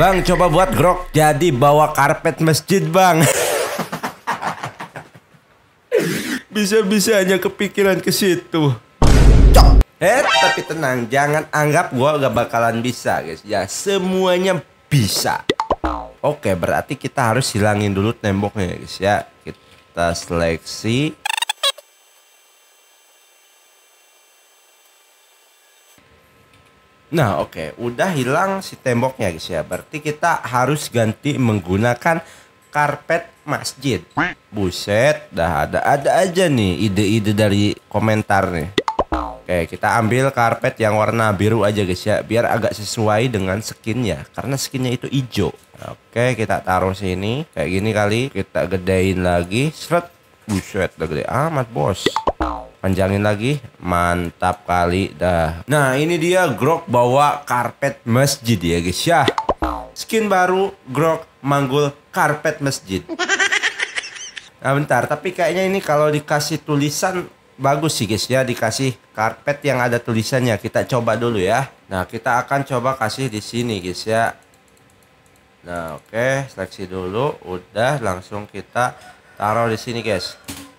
Bang, coba buat grok jadi bawa karpet masjid, Bang. Bisa-bisanya kepikiran ke situ. Cok. Tapi tenang, jangan anggap gua gak bakalan bisa, guys. Ya, semuanya bisa. Oke, berarti kita harus hilangin dulu temboknya, guys ya. Kita seleksi. Nah, oke, udah hilang si temboknya, guys ya. Berarti kita harus ganti menggunakan karpet masjid. Buset, dah ada aja nih ide-ide dari komentar nih. Oke, kita ambil karpet yang warna biru aja, guys ya, biar agak sesuai dengan skinnya, karena skinnya itu hijau. Oke, kita taruh sini kayak gini kali. Kita gedein lagi. Seret. Buset, udah gede amat, bos. Panjangin lagi, mantap kali dah. Nah, ini dia grok bawa karpet masjid ya, guys ya. Skin baru grok manggul karpet masjid. Nah, bentar, tapi kayaknya ini kalau dikasih tulisan bagus sih, guys ya, dikasih karpet yang ada tulisannya. Kita coba dulu ya. Nah, kita akan coba kasih di sini, guys ya. Nah, oke, seleksi dulu, udah langsung kita taruh di sini, guys.